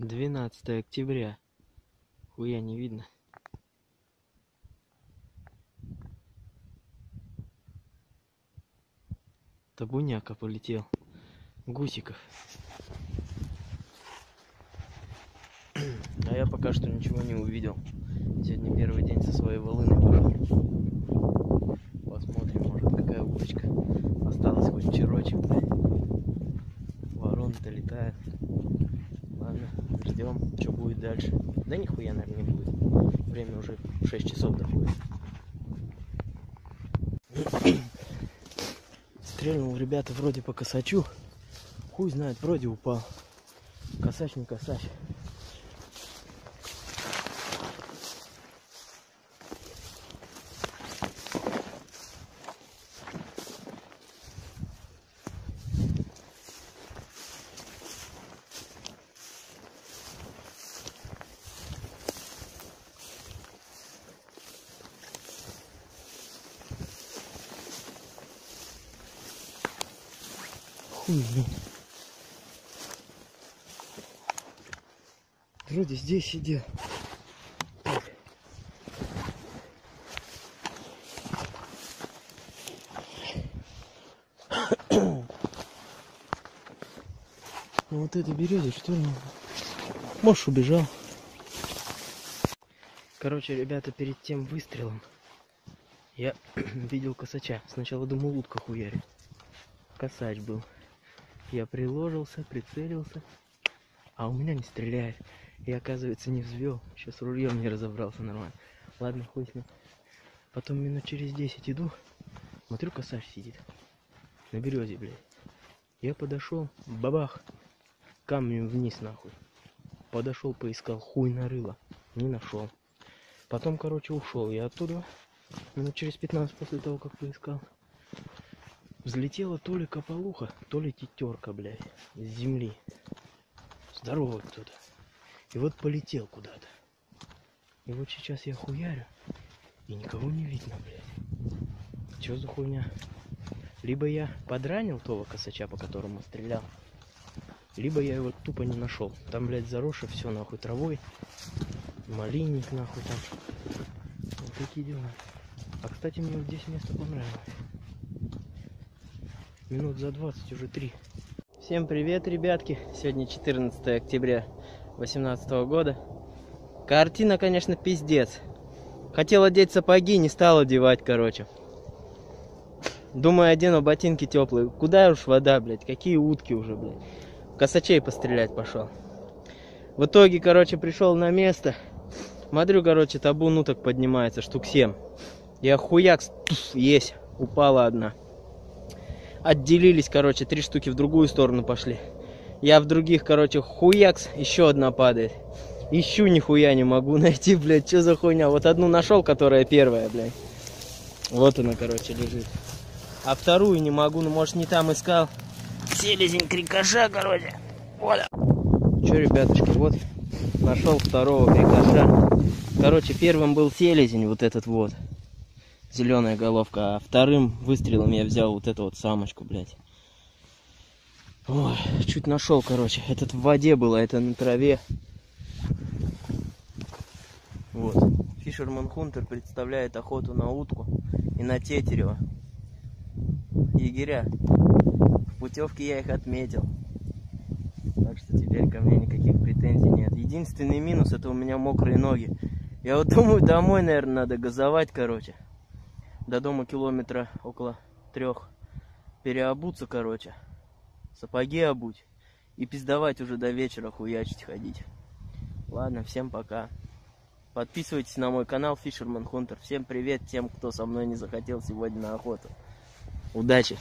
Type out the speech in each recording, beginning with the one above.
12 октября. Хуя не видно. Табуняка полетел. Гусиков. А я пока что ничего не увидел. Сегодня первый день со своей волыной пошел. Посмотрим, может, какая удочка. Осталось хоть черочек. Ворон-то летает. Ладно, ждем, что будет дальше. Да нихуя, наверное, не будет. Время уже 6 часов доходит. Стрельнул, ребята, вроде по косачу. Хуй знает, вроде упал. Косач не косач. Хуй, блин. Вроде здесь сидел. Так. Ну вот это березе, что ли? Может, убежал. Короче, ребята, перед тем выстрелом я видел косача. Сначала думал, утка хуярит. Косач был. Я приложился, прицелился, а у меня не стреляет. И оказывается не взвел. Еще с ружьем не разобрался нормально. Ладно, хуй с ним. Потом минут через 10 иду, смотрю, косач сидит на березе, блядь. Я подошел, бабах, камнем вниз нахуй. Подошел, поискал, хуй нарыло. Не нашел. Потом, короче, ушел я оттуда. Минут через 15 после того, как поискал. Взлетела то ли кополуха, то ли тетерка, блядь, с земли. Здоровый кто-то. И вот полетел куда-то. И вот сейчас я хуярю, и никого не видно, блядь. Чё за хуйня? Либо я подранил того косача, по которому стрелял, либо я его тупо не нашел. Там, блядь, заросшее все нахуй травой. Малинник нахуй там. Вот такие дела. А, кстати, мне вот здесь место понравилось. Минут за 20, уже 3. Всем привет, ребятки. Сегодня 14 октября 2018 года. Картина, конечно, пиздец. Хотел одеть сапоги, не стал одевать, короче. Думаю, одену ботинки теплые. Куда уж вода, блядь, какие утки уже, блядь. Косачей пострелять пошел. В итоге, короче, пришел на место. Смотрю, короче, табун уток поднимается, штук 7. Я хуяк, есть, упала одна. Отделились, короче, 3 штуки в другую сторону пошли. Я в других, короче, хуякс, еще одна падает. Ищу, нихуя не могу найти, блядь, что за хуйня. Вот одну нашел, которая первая, блядь. Вот она, короче, лежит. А вторую не могу, ну, может, не там искал. Селезень крикоша, короче. Вот. Че, ребятушки, вот нашел второго крикоша. Короче, первым был селезень, вот этот вот. Зеленая головка, а вторым выстрелом я взял вот эту вот самочку, блядь. Ой, чуть нашел, короче. Этот в воде был, а это на траве. Вот. Fisherman Hunter представляет охоту на утку и на тетерева. Егеря. В путевке я их отметил. Так что теперь ко мне никаких претензий нет. Единственный минус — это у меня мокрые ноги. Я вот думаю, домой, наверное, надо газовать, короче. До дома километра около 3. Переобуться, короче. Сапоги обуть. И пиздовать уже до вечера, хуячить ходить. Ладно, всем пока. Подписывайтесь на мой канал Fisherman Hunter. Всем привет тем, кто со мной не захотел сегодня на охоту. Удачи.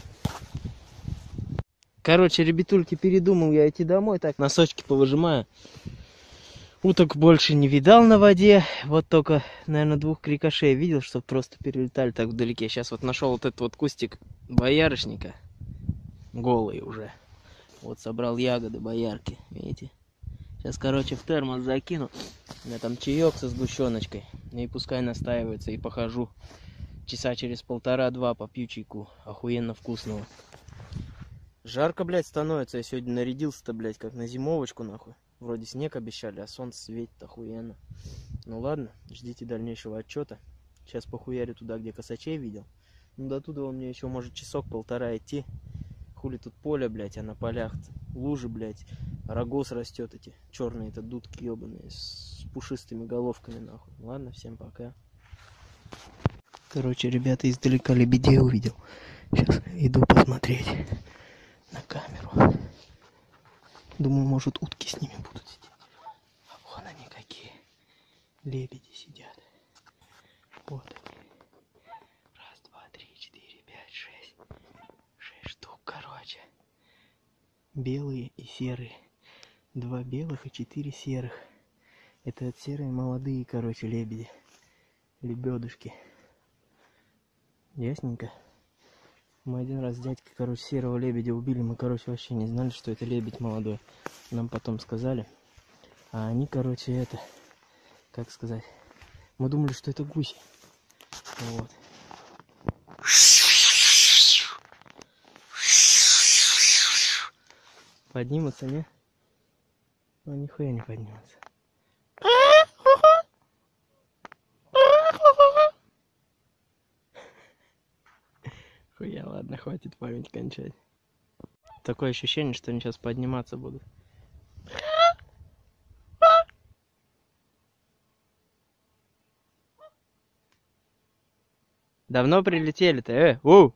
Короче, ребятульки, передумал я идти домой. Так, носочки повыжимаю. Уток больше не видал на воде. Вот только, наверное, 2 крикошей видел, чтобы просто перелетали так вдалеке. Сейчас вот нашел вот этот вот кустик боярышника. Голый уже. Вот собрал ягоды боярки. Видите? Сейчас, короче, в термос закину. У меня там чаек со сгущеночкой. И пускай настаивается. И похожу. Часа через 1,5-2 попью чайку. Охуенно вкусного. Жарко, блядь, становится. Я сегодня нарядился-то, блядь, как на зимовочку, нахуй. Вроде снег обещали, а солнце светит охуенно. Ну ладно, ждите дальнейшего отчета. Сейчас похуярю туда, где косачей видел. Ну до туда у меня еще может часок-полтора идти. Хули тут поле, блядь, а на полях лужи, блядь. Рогоз растет эти черные, это дудки ебаные с пушистыми головками, нахуй. Ладно, всем пока. Короче, ребята, издалека лебедей увидел. Сейчас иду посмотреть на камеру. Думаю, может, утки с ними будут сидеть. А вон они какие. Лебеди сидят. Вот они. Раз, два, три, четыре, пять, шесть. 6 штук, короче. Белые и серые. 2 белых и 4 серых. Это вот серые молодые, короче, лебеди. Лебедушки. Ясненько. Мы один раз с дядькой, короче, серого лебедя убили. Мы, короче, вообще не знали, что это лебедь молодой. Нам потом сказали. А они, короче, это... Как сказать? Мы думали, что это гуси. Вот. Поднимутся, не? Ну, нихуя не поднимутся. Хуя, ладно, хватит память кончать. Такое ощущение, что они сейчас подниматься будут. Давно прилетели-то, Оу!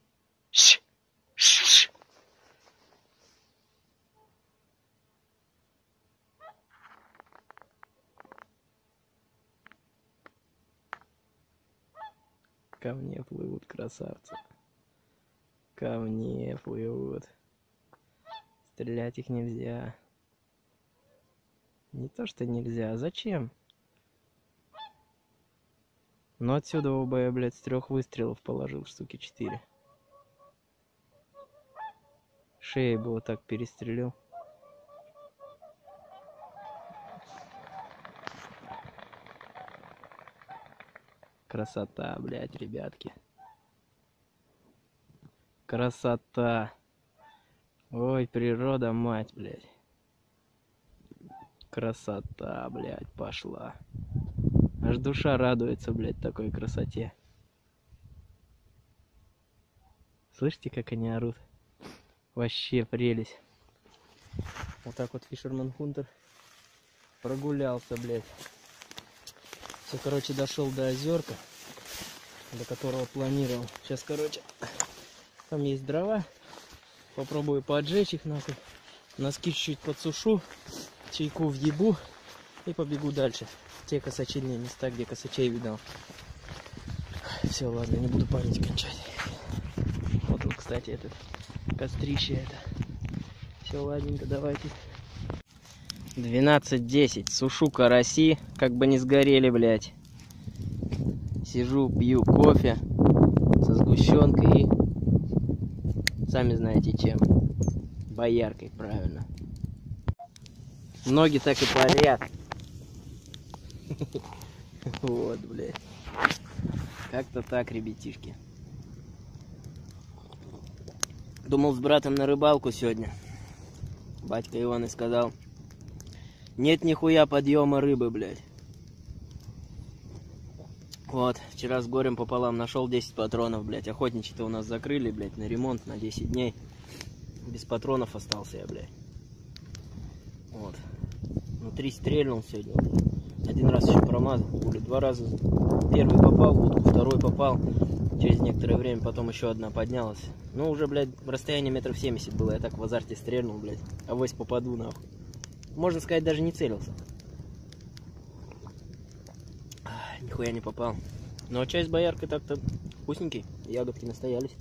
Ко мне плывут красавцы. Ко мне плывут. Стрелять их нельзя. Не то, что нельзя, а зачем? Но отсюда оба я, блядь, с 3 выстрелов положил, штуки 4. Шею бы вот так перестрелил. Красота, блядь, ребятки. Красота. Ой, природа, мать, блядь. Красота, блядь, пошла. Аж душа радуется, блядь, такой красоте. Слышите, как они орут? Вообще прелесть. Вот так вот Fisherman Hunter прогулялся, блядь. Все, короче, дошел до озерка, до которого планировал. Сейчас, короче, там есть дрова. Попробую поджечь их, нахуй. Носки чуть-чуть подсушу, чайку въебу и побегу дальше. Те косачильные места, где косачей видал. Все, ладно, не буду память кончать. Вот он, кстати, этот кострище это. Все, ладненько, давайте. 12:10. Сушу караси, как бы не сгорели, блядь. Сижу, пью кофе со сгущенкой и сами знаете чем. Бояркой, правильно. Ноги так и парят. Вот, блядь. Как-то так, ребятишки. Думал с братом на рыбалку сегодня. Батька Иван и сказал: нет нихуя подъема рыбы, блядь. Вот, вчера с горем пополам нашел 10 патронов, блядь. Охотничьи-то у нас закрыли, блядь, на ремонт на 10 дней. Без патронов остался я, блядь. Вот. Ну, 3 стрельнул сегодня. Один раз еще промазал. 2 раза. Первый попал, утку, второй попал. Через некоторое время потом еще одна поднялась. Ну, уже, блядь, расстояние 70 метров было. Я так в азарте стрельнул, блядь. Авось попаду, нахуй. Можно сказать, даже не целился. Нихуя не попал. Но чай с бояркой так-то вкусненький. Ягодки настоялись.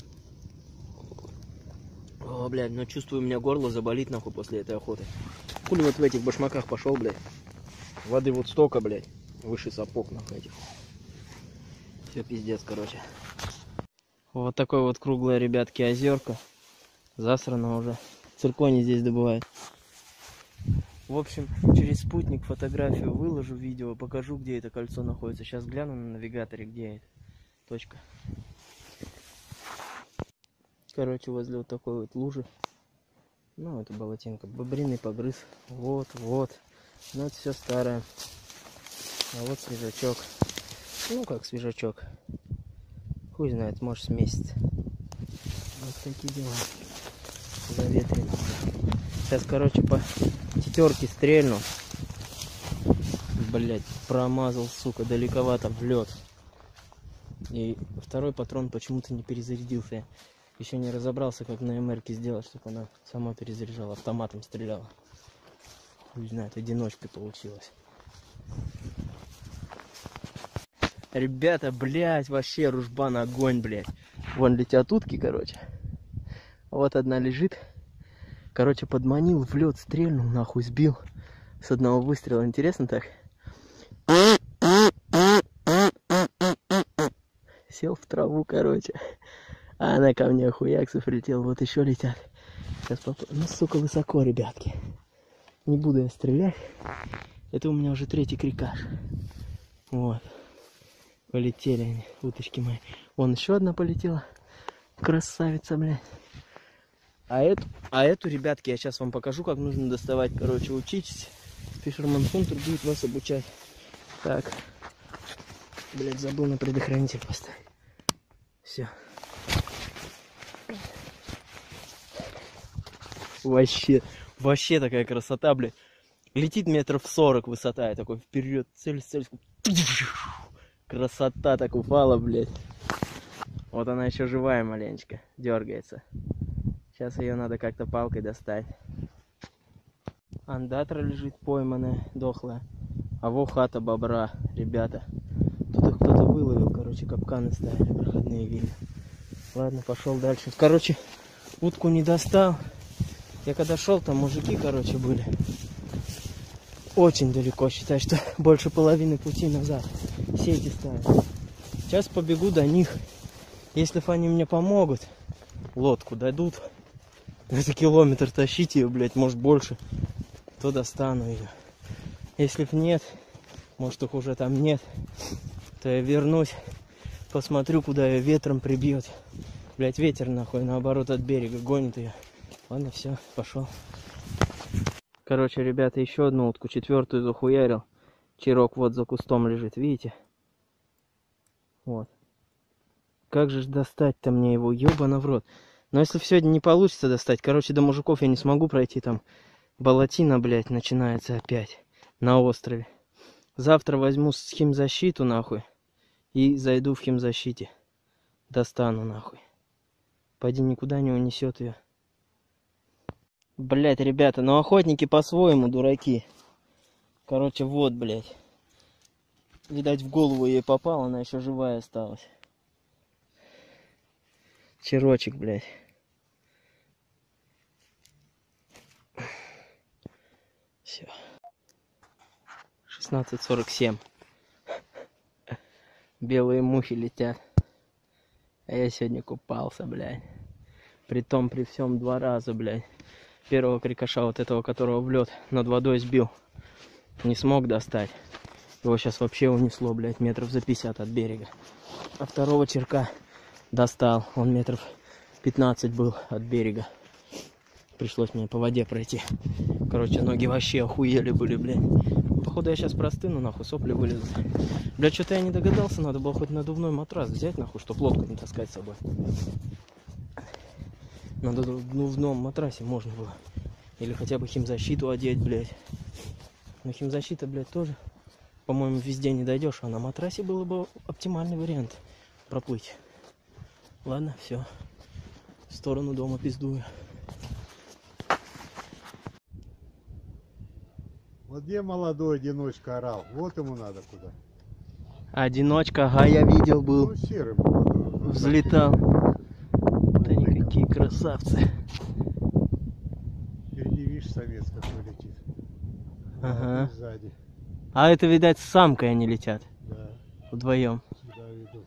О, блядь, ну чувствую, у меня горло заболит, нахуй, после этой охоты. Хули вот в этих башмаках пошел, блядь. Воды вот столько, блядь. Выше сапог, нахуй, этих. Все, пиздец, короче. Вот такой вот круглая, ребятки, озерка. Засрано уже. Цирконий здесь добывают. В общем, через спутник фотографию выложу, видео, покажу, где это кольцо находится. Сейчас гляну на навигаторе, где это. Точка. Короче, возле вот такой вот лужи Ну, это болотинка. Бобриный погрыз. Вот, вот. Ну, это все старое. А вот свежачок. Ну, как свежачок. Хуй знает, может, с месяц. Вот такие дела. Заветрено. Сейчас, короче, по тетерке стрельну. Блять, промазал, сука, далековато в лед. И второй патрон почему-то не перезарядился. Я еще не разобрался, как на МРке сделать, чтобы она сама перезаряжала, автоматом стреляла. Не знаю, одиночкой получилось. Ребята, блять, вообще ружба на огонь, блять. Вон летят утки, короче. Вот одна лежит. Короче, подманил, в лед стрельнул, нахуй сбил. С одного выстрела. Интересно так? Сел в траву, короче. А она ко мне хуяксов летел. Вот еще летят. Сейчас ну, сука, высоко, ребятки. Не буду я стрелять. Это у меня уже третий крикаш. Вот. Полетели они, уточки мои. Вон еще одна полетела. Красавица, блядь. А эту, ребятки, я сейчас вам покажу, как нужно доставать. Короче, учитесь. Фишерман Хунтер будет вас обучать. Так. Блядь, забыл на предохранитель поставить. Все. Вообще такая красота, блядь. Летит метров 40 высота. Я такой вперед, цель. Красота так упала, блядь. Вот она еще живая маленечко. Дергается. Сейчас ее надо как-то палкой достать. Андатра лежит пойманная, дохлая. А во хата бобра, ребята. Тут их кто-то выловил, короче, капканы ставили, проходные видно. Ладно, пошел дальше. Короче, утку не достал. Я когда шел, там мужики, короче, были. Очень далеко, считай, что больше половины пути назад. Сети ставят. Сейчас побегу до них. Если они мне помогут, лодку дадут. Это километр тащить ее, блядь, может больше, то достану ее. Если б нет, может их уже там нет, то я вернусь, посмотрю, куда ее ветром прибьет. Блядь, ветер нахуй наоборот от берега гонит ее. Ладно, все, пошел. Короче, ребята, еще одну утку, четвертую захуярил. Чирок вот за кустом лежит, видите? Вот. Как же достать-то мне его, ёбана в рот. Но если сегодня не получится достать, короче, до мужиков я не смогу пройти, там болотина, блядь, начинается опять на острове. Завтра возьму химзащиту, нахуй, и зайду в химзащите. Достану, нахуй. Пойди, никуда не унесет ее. Блядь, ребята, ну охотники по-своему дураки. Короче, вот, блядь. Видать, в голову ей попала, она еще живая осталась. Черочек, блядь. Все. 16:47. Белые мухи летят. А я сегодня купался, блядь. Притом при всем 2 раза, блядь. Первого крикоша, вот этого, которого в лед над водой сбил. Не смог достать. Его сейчас вообще унесло, блядь, метров за 50 от берега. А второго черка достал. Он метров 15 был от берега. Пришлось мне по воде пройти. Короче, ноги вообще охуели были, блядь. Походу я сейчас простыну, нахуй, сопли вылезут. Блядь, что-то я не догадался, надо было хоть надувной матрас взять, нахуй, чтоб лодку не таскать с собой. На надувном матрасе можно было. Или хотя бы химзащиту одеть, блядь. Но химзащита, блядь, тоже, по-моему, везде не дойдешь. А на матрасе было бы оптимальный вариант проплыть. Ладно, все. В сторону дома пиздую. Вот где молодой одиночка орал? Вот ему надо куда. Одиночка, ага, я видел был. Ну, серый молодой. Взлетал. Да никакие красавцы. Впереди, видишь, самец какой летит. Ага. Сзади. А это, видать, с самкой они летят. Да. Вдвоем. Сюда идут.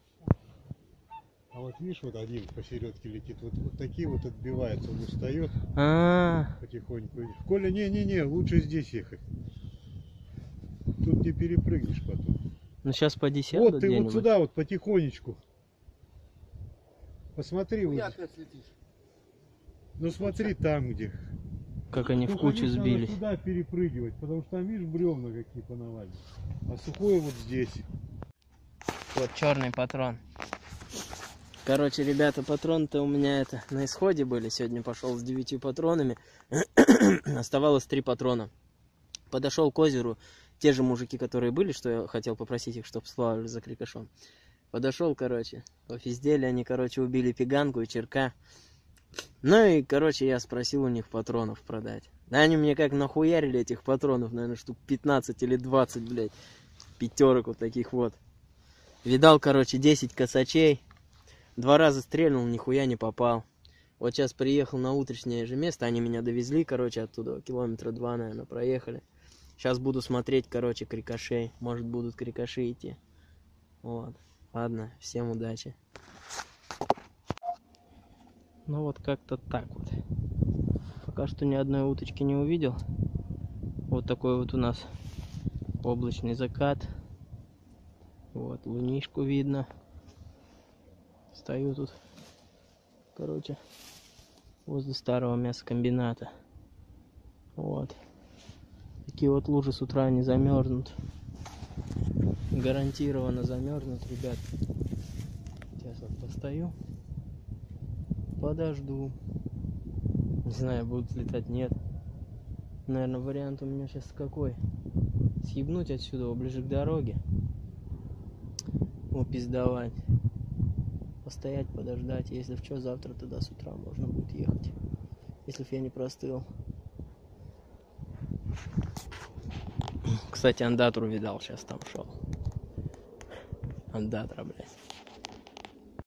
А вот видишь, вот один посередке летит. Вот такие вот отбиваются. Он устает потихоньку. Коля, не, лучше здесь ехать. Тут не перепрыгнешь потом. Ну сейчас поди сяду. Вот ты вот сюда вот потихонечку. Посмотри. Ну, Вот. я опять летишь. Ну смотри там, где. Как они в кучу Надо сбились. туда перепрыгивать, потому что там, видишь, бревна какие понавалили. А сухое вот здесь. Вот черный патрон. Короче, ребята, патроны-то у меня это на исходе были. Сегодня пошел с 9 патронами. Оставалось 3 патрона. Подошел к озеру. Те же мужики, которые были, что я хотел попросить их, чтобы сплавали за крикошом. Подошел, короче, попиздели они, короче, убили пиганку и черка. Ну и, короче, я спросил у них патронов продать. Да они мне как нахуярили этих патронов, наверное, штук 15 или 20, блядь. Пятерок вот таких вот. Видал, короче, 10 косачей. 2 раза стрельнул, нихуя не попал. Вот сейчас приехал на утреннее же место, они меня довезли, короче, оттуда, километра 2, наверное, проехали. Сейчас буду смотреть, короче, крикошей. Может, будут крикоши идти. Вот. Ладно, всем удачи. Ну вот как-то так вот. Пока что ни одной уточки не увидел. Вот такой вот у нас облачный закат. Вот, лунишку видно. Стою тут, короче, возле старого мясокомбината. Вот. Такие вот лужи с утра не замерзнут. Гарантированно замерзнут, ребят. Сейчас вот постою. Подожду. Не знаю, будут летать, нет. Наверное, вариант у меня сейчас какой? Съебнуть отсюда, ближе к дороге. Упиздовать. Постоять, подождать. Если в что, завтра туда с утра можно будет ехать. Если я не простыл. Кстати, андатру видал, сейчас там шел. Андатра, блядь.